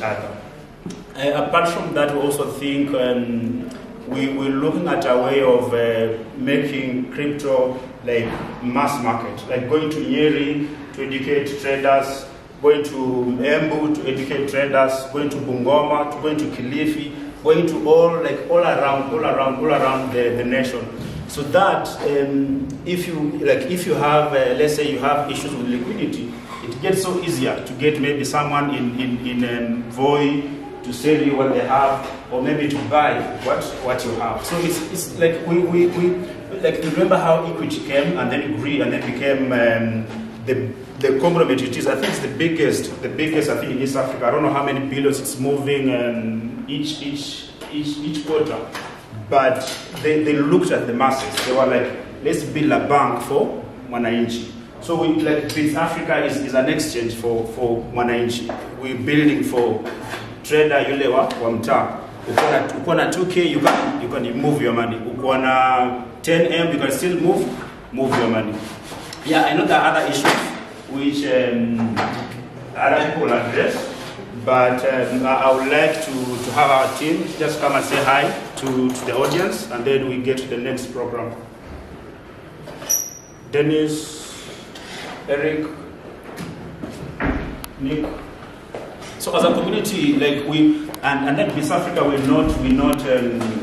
other. Apart from that, we also think we're looking at a way of making crypto like mass market, like going to Nyeri to educate traders, going to Embu to educate traders, going to Bungoma, going to Kilifi, going to all around the nation. So that if you have let's say you have issues with liquidity, it gets so easier to get maybe someone in Voi to sell you what they have, or maybe to buy what you have. So it's like we like remember how Equity came and then grew and then became the conglomerate it is. I think it's the biggest I think in East Africa. I don't know how many billions it's moving each quarter. But they looked at the masses. They were like, let's build a bank for Mwananchi. So we like Bits Africa is an exchange for Mwananchi. We're building for trader yule wa mtaa. Uko na 2K you can move your money. Uko na 10M you can still move your money. Yeah, I know there are other issues which other people address. But I would like to have our team just come and say hi to the audience, and then we get to the next program. Dennis, Eric, Nick. So as a community, like we and at Bits Africa, we're not